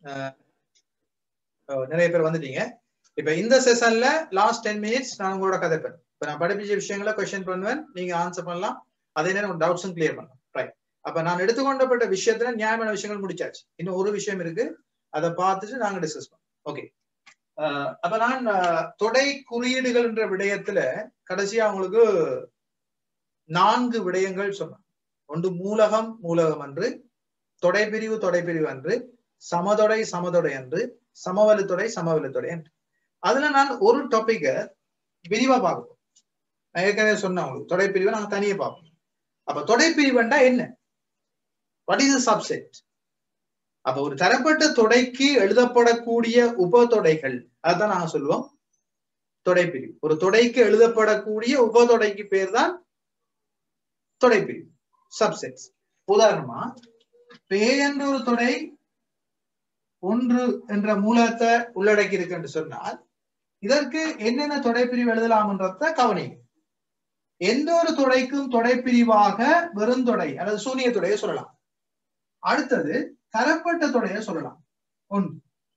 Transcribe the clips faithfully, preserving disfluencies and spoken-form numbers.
நிறைய பேர் வந்துட்டீங்க. இப்ப இந்த செஷன்ல லாஸ்ட் டென் மினிட்ஸ் நான் உங்களோட கதைப்பேன். இப்ப நான் படிப்பிச்ச விஷயங்களை கொஸ்டின் பண்ணுவேன், நீங்க ஆன்சர் பண்ணலாம், அதே நேரம் டவுட்ஸும் கிளியர் பண்ணலாம். ரைட். அப்ப நான் எடுத்துக்கொண்டப்பட்ட விஷயத்துல நியாயமான விஷயங்கள் முடிச்சாச்சு. இன்னும் ஒரு விஷயம் இருக்கு, அதை பார்த்துட்டு நாங்க டிஸ்கஸ் பண்ணோம். ஓகே. அப்ப நான் தொடை குறியீடுகள் என்ற விடயத்துல கடைசியா உங்களுக்கு நான்கு விடயங்கள் சொன்னேன். ஒன்று மூலகம் மூலகம் அன்று, தொடைப்பிரிவு தொடைப்பிரிவு அன்று, சமதொடை சமதொடை அன்று, சமவெளித்தொடை சமவெளித்தொடை அன்று. அதுல நான் ஒரு டாபிக்க விரிவா பார்ப்போம். நான் ஏற்கனவே சொன்னேன் உங்களுக்கு, தொடைப்பிரிவை நாங்க தனியே பார்ப்போம். அப்ப தொடைப்பிரிவுண்டா என்ன? What is subset? அப்ப ஒரு தரப்பட்ட தொடைக்கு எழுதப்படக்கூடிய உபதொடைகள், அதுதான் நாங்க சொல்லுவோம் தொடைப்பிரிவு. ஒரு தொடைக்கு எழுதப்படக்கூடிய உபதொடைக்கு பேர் தான் தொடைப்பிரிவு, சப்செட்ஸ். உதாரணமா பே என்ற ஒரு தொடை ஒன்று என்ற மூலத்தை உள்ளடக்கி இருக்கு என்று சொன்னால் இதற்கு என்னென்ன தொடைப்பிரிவு எழுதலாம்ன்றத கவனிங்க. எந்த ஒரு தொடைக்கும் தொடைப்பிரிவாக வெறுந்தொடை அல்லது சூனிய தொடையை சொல்லலாம். அடுத்தது தரப்பட்ட தொடையை சொல்லலாம் ஒன்று.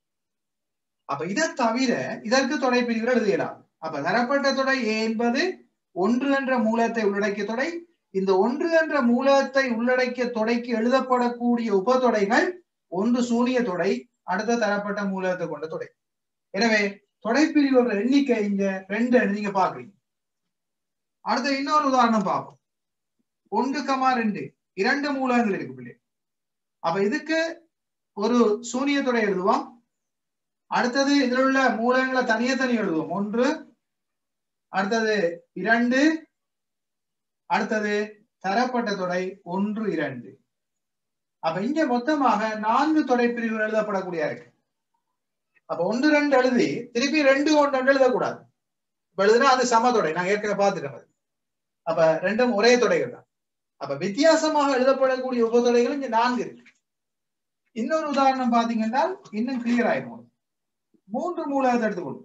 அப்ப இதை தவிர இதற்கு தொடைப்பிரிவுகள் எழுதலாம். அப்ப தரப்பட்ட தொடை என்பது ஒன்று என்ற மூலத்தை உள்ளடக்கிய தொடை. இந்த ஒன்று என்ற மூலத்தை உள்ளடக்கிய தொடைக்கு எழுதப்படக்கூடிய உபதொடைகள் ஒன்று சூனிய தொடை, அடுத்த தரப்பட்ட மூலத்தை கொண்ட தொடை. எனவே தொடைப்பிரிவுகளோட எண்ணிக்கை இங்க ரெண்டு நீங்க பாக்குறீங்க. அடுத்த இன்னொரு உதாரணம் பார்ப்போம். ஒன்று கமா ரெண்டு, இரண்டு மூலங்கள் இருக்கு பிள்ளை. அப்ப இதுக்கு ஒரு சூனிய தொடை எழுதுவோம். அடுத்தது இதில் உள்ள மூலங்களை தனியே தனி எழுதுவோம். ஒன்று, அடுத்தது இரண்டு, அடுத்தது தரப்பட்ட தொடை ஒன்று இரண்டு. அப்ப இங்க மொத்தமாக நான்கு தொடைப்பிரிவுகள் எழுதப்படக்கூடிய இருக்கு. அப்ப ஒன்று ரெண்டு எழுதி திருப்பி ரெண்டு ஒன்று எழுதக்கூடாது. இப்ப எழுதுனா அது சமதொடை, நான் ஏற்கனவே பார்த்துட்டேன். அப்ப ரெண்டும் ஒரே தொடைகள் தான். அப்ப வித்தியாசமாக எழுதப்படக்கூடிய உபதொடைகள் இங்க நான்கு இருக்கு. இன்னொரு உதாரணம் பாத்தீங்கன்னா இன்னும் கிளியர் ஆயிடும். மூன்று மூலத்தை எடுத்துக்கொள்ளும்.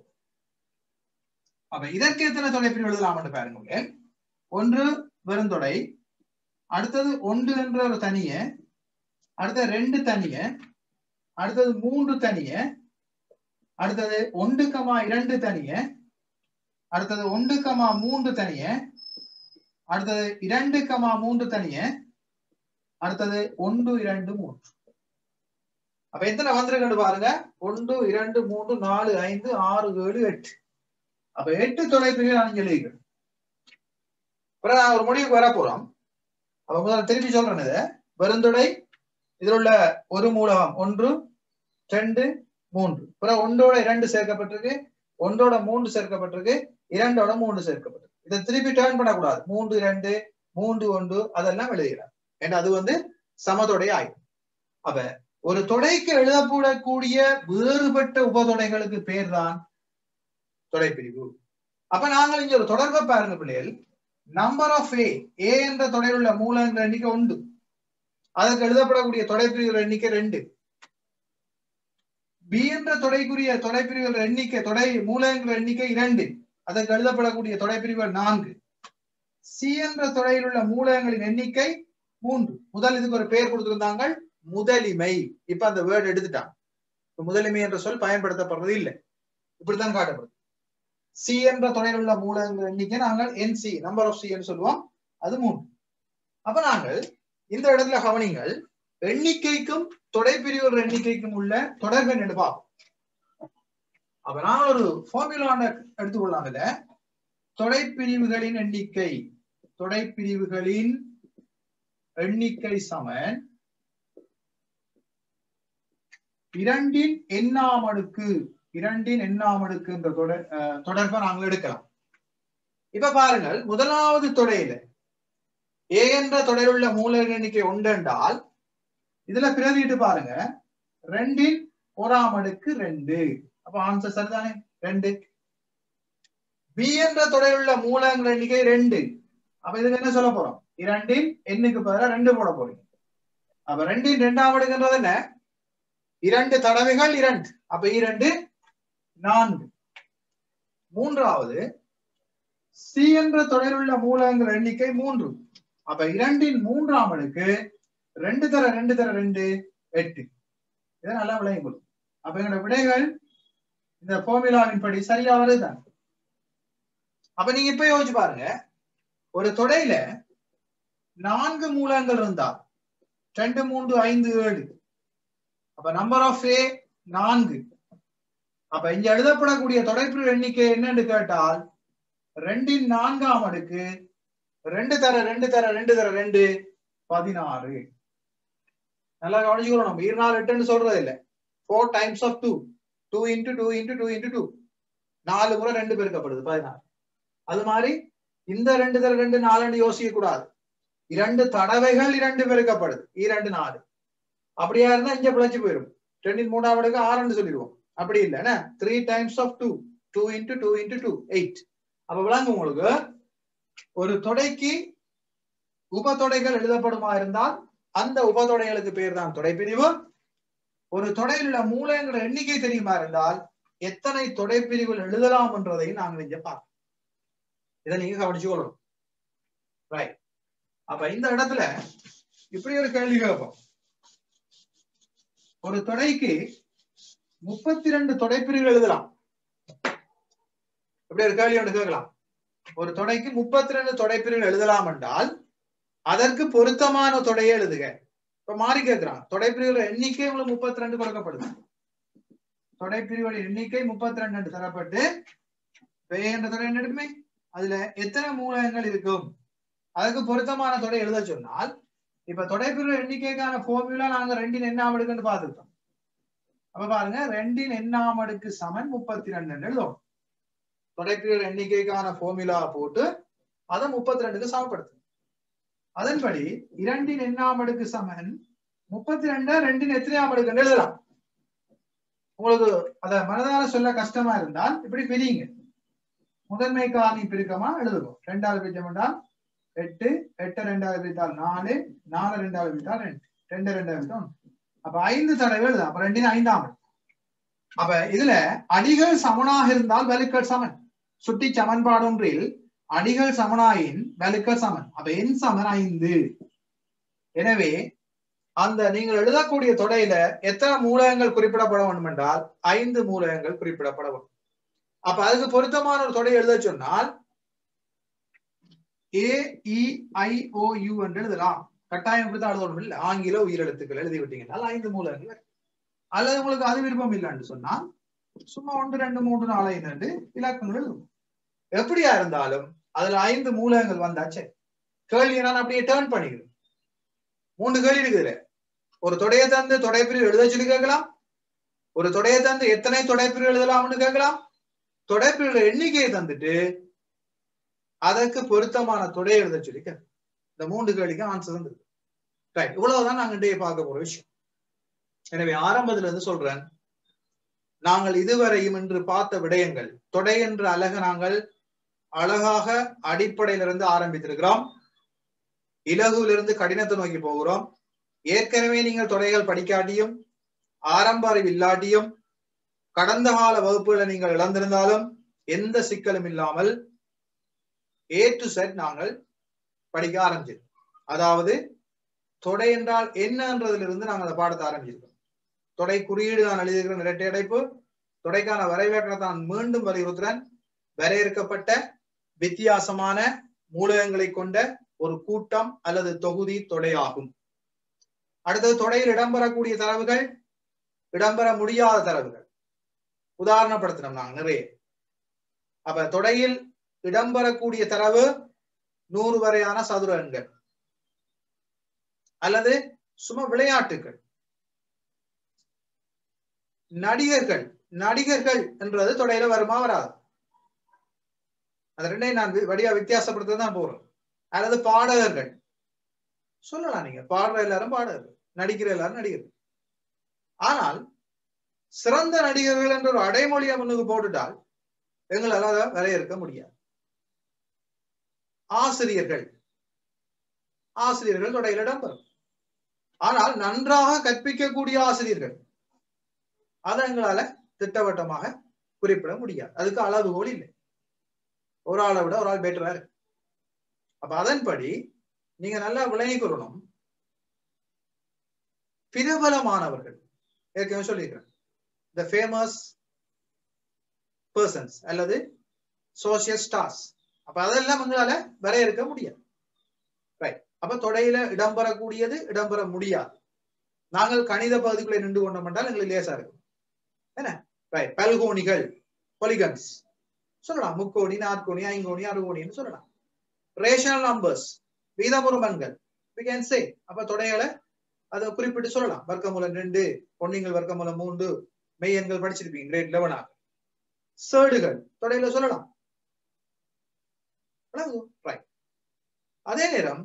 அப்ப இதற்கு எத்தனை தொடைப்பிரிவு எழுதலாம் பாருங்க. ஒன்று வெறுந்தொடை, அடுத்தது ஒன்று என்ற ஒரு தனிய, அடுத்தது ரெண்டு தனிய, அடுத்தது மூன்று தனிய, அடுத்தது ஒன்று கமா இரண்டு தனிய, அடுத்தது ஒன்று கமா மூன்று தனிய, அடுத்தது இரண்டு கமா மூன்று தனிய, அடுத்தது ஒன்று இரண்டு மூன்று. அப்ப எத்தனை வந்திருக்கு பாருங்க. ஒன்று இரண்டு மூன்று நாலு ஐந்து ஆறு ஏழு எட்டு. அப்ப எட்டு தொடைப்பிரிவு நான் எழுதிக்கிறேன். நான் ஒரு முடிவுக்கு வர போறோம். அப்ப முதல்ல திருப்பி சொல்றேன். வெறுந்தொடை, இதில் உள்ள ஒரு மூலகம் ஒன்று ரெண்டு மூன்று, பிறகு ஒன்றோட இரண்டு சேர்க்கப்பட்டிருக்கு, ஒன்றோட மூன்று சேர்க்கப்பட்டிருக்கு, இரண்டோட மூன்று சேர்க்கப்பட்டிருக்கு. இதை திருப்பி டேர்ன் பண்ணக்கூடாது. மூன்று இரண்டு மூன்று ஒன்று அதெல்லாம் எழுதுகிறார். ஏன்னா அது வந்து சமதொடை ஆகும். அப்ப ஒரு தொடைக்கு எழுதப்படக்கூடிய வேறுபட்ட உபதொடைகளுக்கு பேர் தான் தொடைப்பிரிவு. அப்ப நாங்கள் இங்க ஒரு தொடர்பை பாருங்க பிள்ளைகள். நம்பர் ஆஃப் ஏ, ஏ என்ற தொடையில் உள்ள மூலங்கள் எண்ணிக்கை ஒன்று, அதற்கு எழுதப்படக்கூடிய தொடைப்பிரிவுகள் எண்ணிக்கை ரெண்டு. பி என்ற தொடைக்குரிய தொடைப்பிரிவுகள் எண்ணிக்கை தொடை மூலங்கள் எண்ணிக்கை இரண்டு, அதற்கு எழுதப்படக்கூடிய தொடைப்பிரிவுகள் நான்கு. சி என்ற தொடையில் உள்ள மூலங்களின் எண்ணிக்கை மூன்று. முதல் இதுக்கு ஒரு பெயர் கொடுத்திருந்தாங்க, முதலிமை. இப்ப அந்த வேர்டு எடுத்துட்டாங்க. முதலிமை என்ற சொல் பயன்படுத்தப்படுறது இல்லை, இப்படித்தான் காட்டப்படுது. சி என்ற தொடையில் உள்ள மூலங்கள் எண்ணிக்கை நாங்கள் என்சி, நம்பர் ஆஃப் சி என்று சொல்லுவோம், அது மூன்று. அப்ப நாங்கள் இந்த இடத்துல கவனிங்கள், எண்ணிக்கைக்கும் தொடைப்பிரிவுகள் எண்ணிக்கைக்கும் உள்ள தொடர்பு என்று பார்ப்போம். அப்ப நாங்கள் ஒரு ஃபார்முலா எடுத்துக்கொள்ளலாம். இல்ல, தொடைப்பிரிவுகளின் எண்ணிக்கை, தொடைப்பிரிவுகளின் எண்ணிக்கை சமன் இரண்டின் எண்ணாம் அடுக்கு, இரண்டின் எண்ணாம் அடுக்கு என்ற தொடர் தொடர்பை நாங்கள் எடுக்கலாம். இப்ப பாருங்கள், முதலாவது தொடையில ஏ என்ற தொடரில் உள்ள மூலங்கள் எண்ணிக்கை ஒன்று என்றால் இதுல பிரதிட்டு பாருங்க, ரெண்டின் ஓராம் அடுக்கு ரெண்டு. அப்ப ஆன்சர் சரிதானே, ரெண்டு. பி என்ற தொடரில் உள்ள மூலங்கள் எண்ணிக்கை ரெண்டு. அப்ப இதுக்கு என்ன சொல்ல போறோம், இரண்டின் எண்ணுக்கு பதிலாக ரெண்டு போட போறீங்க. அப்ப ரெண்டின் இரண்டாம் அடுக்குன்றது என்ன, இரண்டு தடவைகள் இரண்டு. அப்ப இரண்டு நான்கு. மூன்றாவது சி என்ற தொடரில் உள்ள மூலங்கள் எண்ணிக்கை மூன்று. அப்ப இரண்டின் மூன்றாம் அடுக்கு ரெண்டு தர ரெண்டு தர ரெண்டு எட்டு. இதை நல்லா விளையும். அப்ப எங்களோட விடைகள் இந்த ஃபார்முலாவின் படி சரியா வருதுதான். அப்ப நீங்க இப்ப யோசிச்சு பாருங்க, ஒரு தொடையில நான்கு மூலங்கள் இருந்தால் ரெண்டு மூன்று ஐந்து ஏழு, அப்ப நம்பர் ஆஃப் ஏ நான்கு. அப்ப இங்க எழுதப்படக்கூடிய தொடைப்பிரிவு எண்ணிக்கை என்னன்னு கேட்டால் ரெண்டின் நான்காம் அடுக்கு ரெண்டு தர ரெண்டு தர ரெண்டு தர ரெண்டு பதினாறு. நல்லா கவனிச்சுக்கிறோம், நம்ம இருநாலு எட்டுன்னு சொல்றது இல்லை. Four times of two, two into two into two into two, நாலு முறை ரெண்டு பெருக்கப்படுது பதினாறு. அது மாதிரி இந்த ரெண்டு தர ரெண்டு நாலு யோசிக்க கூடாது, இரண்டு தடவைகள் இரண்டு பெருக்கப்படுது, இரண்டு நாலு. அப்படியா இருந்தா இங்க பிழைச்சு போயிடும், ரெண்டின் மூணாம் அடுக்கு ஆறுன்னு சொல்லிடுவோம். அப்படி இல்லைன்னா three times of two, two into two into two eight. அப்ப விளங்கு உங்களுக்கு, ஒரு தொடைக்கு உபத்தொடைகள் எழுதப்படுமா இருந்தால் அந்த உபத்தொடைகளுக்கு பேர் தான் தொடைப்பிரிவு. ஒரு தொடையில் உள்ள மூலங்கிற எண்ணிக்கை தெரியுமா இருந்தால் எத்தனை தொடைப்பிரிவுகள் எழுதலாம் என்றதையும் நாங்கள் இங்க பார்ப்போம். இதை நீங்க கவனிச்சு கொள்ளணும். ரைட். அப்ப இந்த இடத்துல இப்படி ஒரு கேள்வி கேட்போம், ஒரு தொடைக்கு முப்பத்தி ரெண்டு தொடைப்பிரிவுகள் எழுதலாம். இப்படி ஒரு கேள்வி ஒன்று கேட்கலாம், ஒரு தொடைக்கு முப்பத்தி ரெண்டு தொடைப்பிரிவுகள் எழுதலாம் என்றால் அதற்கு பொருத்தமான தொடையை எழுதுக. இப்ப மாறி கேட்கிறான், தொடைப்பிரிவுகள் எண்ணிக்கை உங்களுக்கு முப்பத்தி ரெண்டு கொடுக்கப்படுது, தொடைப்பிரிவுகளின் எண்ணிக்கை முப்பத்தி ரெண்டு தரப்பட்டு என்ற தொடை என்ன எடுக்குமே, அதுல எத்தனை மூலகங்கள் இருக்கும், அதுக்கு பொருத்தமான தொடை எழுத சொன்னால், இப்ப தொடைப்பிரிவு எண்ணிக்கைக்கான ஃபார்முலா நாங்க ரெண்டின் எண்ணாம் அடுக்குன்னு பார்த்துருக்கோம். அப்ப பாருங்க, ரெண்டின் எண்ணாம் அடுக்கு சமன் முப்பத்தி ரெண்டு எழுதும். தொடைப்பிரிவு எண்ணிக்கைக்கான ஃபார்முலா போட்டு அதை முப்பத்தி ரெண்டுக்கு சமப்படுத்து. அதன்படி இரண்டின் எண்ணாம் அடுக்கு சமன் முப்பத்தி ரெண்டு ரெண்டின் எத்தனையாம் அடுக்கு எழுதலாம். உங்களுக்கு அத மனதால சொல்ல கஷ்டமா இருந்தால் இப்படி பிரியுங்க, முதன்மை காரணி பிரிக்கமா எழுதுவோம். ரெண்டாவது பிரிச்சம் என்றால் எட்டு, எட்டு ரெண்டாவது பிரித்தால் நாலு, நாலு ரெண்டாவது பிரித்தால் ரெண்டு, ரெண்டு ரெண்டாவது பிரித்தால் அப்ப ஐந்து தடவை எழுதலாம். அப்ப ரெண்டின் ஐந்தாம் அடுக்கு. அப்ப இதுல அடிகள் சமனாக இருந்தால் வலுக்கள் சமன். சுட்டி சமன்பாடு ஒன்றில் அடிகள் சமனாயின் வலுக்கள் சமன். அப்ப எண் சமன் ஐந்து. எனவே அந்த நீங்கள் எழுதக்கூடிய தொடையில எத்தனை மூலகங்கள் குறிப்பிடப்பட வேண்டும் என்றால் ஐந்து மூலகங்கள் குறிப்பிடப்பட வேண்டும். அப்ப அதுக்கு பொருத்தமான ஒரு தொடை எழுத சொன்னால் ஏ இ ஐ ஓ யூ என்று எழுதலாம். கட்டாயம் எழுதணும் இல்லை, ஆங்கில உயிரெழுத்துக்கள் எழுதி விட்டீங்கன்னா ஐந்து மூலகங்கள். அல்லது உங்களுக்கு அது விருப்பம் இல்லைன்னு சொன்னா சும்மா ஒன்று ரெண்டு மூன்று நாலு ஐந்து இலக்கங்கள் எழுதும். எப்படியா இருந்தாலும் அதுல ஐந்து மூலகங்கள் வந்தாச்சு. கேள்வி நான் அப்படியே டேர்ன் பண்ணிக்கிறேன். மூன்று கேள்வி இருக்குதுல, ஒரு தொடையை தந்து தொடைப்பிரிவு எழுத சொல்லி கேட்கலாம், ஒரு தொடையை தந்து எத்தனை தொடைப்பிரிவு எழுதலாம்னு கேட்கலாம், தொடைப்பிரிவு எண்ணிக்கையை தந்துட்டு அதற்கு பொருத்தமான தொடையை எழுத சொல்லி கேட்கலாம். இந்த மூன்று கேள்விக்கு ஆன்சர் வந்து ரைட். இவ்வளவுதான் நாங்க இன்றைய பார்க்க போற விஷயம். எனவே ஆரம்பத்துல இருந்து சொல்றேன், நாங்கள் இதுவரையும் இன்று பார்த்த விடயங்கள், தொடை என்ற அழக நாங்கள் அழகாக அடிப்படையிலிருந்து ஆரம்பித்திருக்கிறோம், இலகுவிலிருந்து கடினத்தை நோக்கி போகிறோம். ஏற்கனவே நீங்கள் தொடைகள் படிக்காட்டியும் ஆரம்ப அறிவு இல்லாட்டியும் கடந்த கால வகுப்புகளை நீங்கள் இழந்திருந்தாலும் எந்த சிக்கலும் இல்லாமல் ஏ டு செட் நாங்கள் படிக்க ஆரம்பிச்சிருக்கோம். அதாவது தொடை என்றால் என்னன்றதிலிருந்து நாங்கள் அந்த பாடத்தை ஆரம்பிச்சிருக்கோம். தொடை குறியீடு நான் எழுதியிருக்கிற இரட்டை அடைப்பு, தொடைக்கான வரைவேற்றத்தை நான் மீண்டும் வலியுறுத்துறேன். வரையறுக்கப்பட்ட வித்தியாசமான மூலகங்களை கொண்ட ஒரு கூட்டம் அல்லது தொகுதி தொடையாகும். அடுத்தது தொடையில் இடம்பெறக்கூடிய தரவுகள், இடம்பெற முடியாத தரவுகள் உதாரணப்படுத்தினோம் நாங்க நிறைய. அப்ப தொடையில் இடம்பெறக்கூடிய தரவு நூறு வரையான சதுர எண்கள் அல்லது சும்மா விளையாட்டுகள். நடிகர்கள், நடிகர்கள் என்றது தொடையில வருமா வராது, அது ரெண்டையும் நான் வடிவா வித்தியாசப்படுத்த தான் போறோம். அல்லது பாடகர்கள் சொல்லலாம், நீங்க பாடுற எல்லாரும் பாடகர்கள், நடிக்கிற எல்லாரும் நடிகர்கள். ஆனால் சிறந்த நடிகர்கள் என்ற ஒரு அடைமொழியை முன்னுக்கு போட்டுட்டால் எங்களால் அதை வரையறுக்க முடியாது. ஆசிரியர்கள், ஆசிரியர்கள் தொடையில் இடம்பெறும். ஆனால் நன்றாக கற்பிக்கக்கூடிய ஆசிரியர்கள் அதை எங்களால திட்டவட்டமாக குறிப்பிட முடியாது, அதுக்கு அளவுகோல் இல்லை. ஒரு ஆளை விட ஒரு ஆள் பெட்டரா இருக்கு. அப்ப அதன்படி நீங்க நல்லா விளங்கிக் கொள்ளணும். பிரபலமானவர்கள் ஏற்கனவே சொல்லியிருக்கிறேன், the famous persons அல்லது social stars. அப்ப அதெல்லாம் உங்களால வரையறுக்க முடியாது. ரைட். அப்ப தொடையில இடம்பெறக்கூடியது இடம்பெற முடியாது. நாங்கள் கணித பகுதிக்குள்ளே நின்று கொண்டோம் என்றால் எங்களுக்கு லேசா இருக்கும். என்ன? ரைட். பல்கோணிகள், பொலிகன்ஸ் சொல்லலாம். முக்கோணி, நாற்கோணி, ஐங்கோணி, அறுகோணின்னு சொல்லலாம். ரேஷனல் நம்பர்ஸ், வீதமுறுமன்கள் we can say. அப்ப தொடைகளை அதை குறிப்பிட்டு சொல்லலாம். வர்க்கமூலம் ரெண்டு, பொன்னிங்கள் வர்க்கமூலம் மூன்று, மெய் எண்கள் படிச்சிருப்பீங்க கிரேட் லெவன் ஆக. சேடுகள் தொடையில சொல்லலாம். அதே நேரம்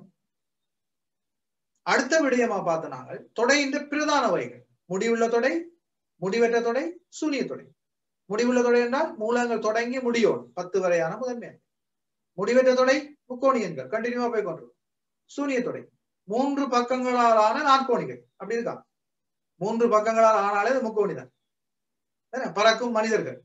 அடுத்த விடயமா பார்த்த நாங்கள் தொடையின் பிரதான வகைகள். முடிவுள்ள தொடை, முடிவற்ற தொடை, சூனிய தொடை. முடிவுள்ள தொடை என்றால் மூலங்கள் தொடங்கி முடியோடு பத்து வரையான முதன்மை. முடிவற்ற தொடை முக்கோணியன்கள் கண்டினியூவா போய் கொண்டிருக்கும். சூனிய தொடை மூன்று பக்கங்களாலான நாற்கோணிகள். அப்படி இருக்கா? மூன்று பக்கங்களால் ஆனாலே அது முக்கோணி தான். பறக்கும் மனிதர்கள்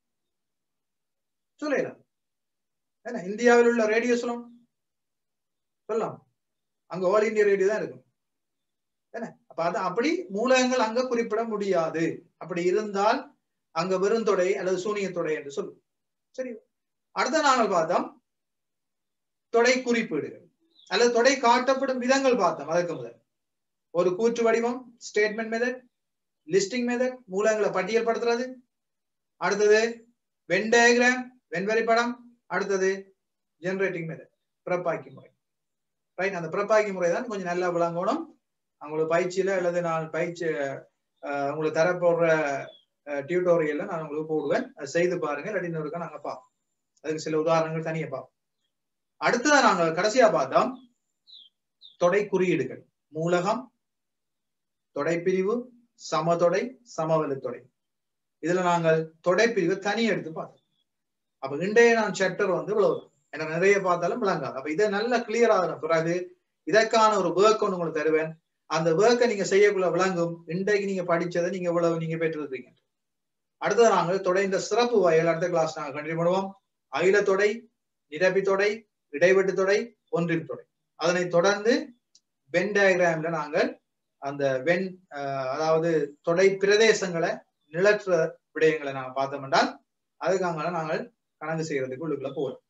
சொல்லலாம். ஏன்னா இந்தியாவில் உள்ள ரேடியோ சொல்லலாம் சொல்லலாம் அங்க ஆல் இந்தியா ரேடியோ தான் இருக்கும். என்ன? அப்ப அது அப்படி மூலகங்கள் அங்க குறிப்பிட முடியாது. அப்படி இருந்தால் அங்க வெறும் தொடை அல்லது சூனிய தொடை என்று சொல்லும். சரி, அடுத்த நாங்கள் பார்த்தோம் தொடை குறிப்பீடுகள் அல்லது தொடை காட்டப்படும் விதங்கள் பார்த்தோம். அதற்கு முதல் ஒரு கூற்று வடிவம், ஸ்டேட்மெண்ட் மெத்தட், லிஸ்டிங் மெத்தட், மூலங்களை பட்டியல் படுத்துறது. அடுத்தது வென் டயக்ராம், வெண்வரி படம். அடுத்தது ஜெனரேட்டிங் மெத்தட், பிறப்பாக்கி முறை. ரைட். அந்த பிறப்பாக்கி முறை தான் கொஞ்சம் நல்லா விளங்கணும். அவங்களுக்கு பயிற்சியில அல்லது நான் பயிற்சி உங்களுக்கு தரப்போடுற டியூட்டோரியல்ல நான் உங்களுக்கு போடுவேன். அதை செய்து பாருங்க. இல்லாட்டி இருக்கா நாங்க பார்ப்போம். அதுக்கு சில உதாரணங்கள் தனியா பார்ப்போம். அடுத்ததான் நாங்கள் கடைசியா பார்த்தோம் தொடை குறியீடுகள். மூலகம், தொடைப்பிரிவு, சமதொடை, சமவெளி தொடை. இதுல நாங்கள் தொடைப்பிரிவு தனி எடுத்து பார்த்தோம். அப்ப இன்றைய நான் சாப்டர் வந்து இவ்வளவுதான். ஏன்னா நிறைய பார்த்தாலும் விளங்காது. அப்ப இதை நல்லா கிளியர் ஆகிற பிறகு இதற்கான ஒரு ஒர்க் ஒன்று உங்களுக்கு தருவேன். அந்த ஒர்க்கை நீங்க செய்யக்குள்ள விளங்கும். இன்றைக்கு நீங்க படிச்சதை நீங்க இவ்வளவு நீங்க பெற்றிருக்கீங்க. அடுத்தது நாங்கள் தொடை இந்த சிறப்பு வகைகள் அடுத்த கிளாஸ் நாங்கள் கண்டினியூ பண்ணுவோம். அகில தொடை, நிரப்பி தொடை, இடைவெட்டு தொடை, ஒன்றின் தொடை. அதனை தொடர்ந்து வென் டயக்ராம்ல நாங்கள் அந்த வென் அதாவது தொடை பிரதேசங்களை நிலற்ற விடயங்களை நாங்கள் பார்த்தோம் என்றால் அதுக்காக நாங்கள் கணக்கு செய்யறதுக்கு உள்ளுக்குள்ள போவோம்.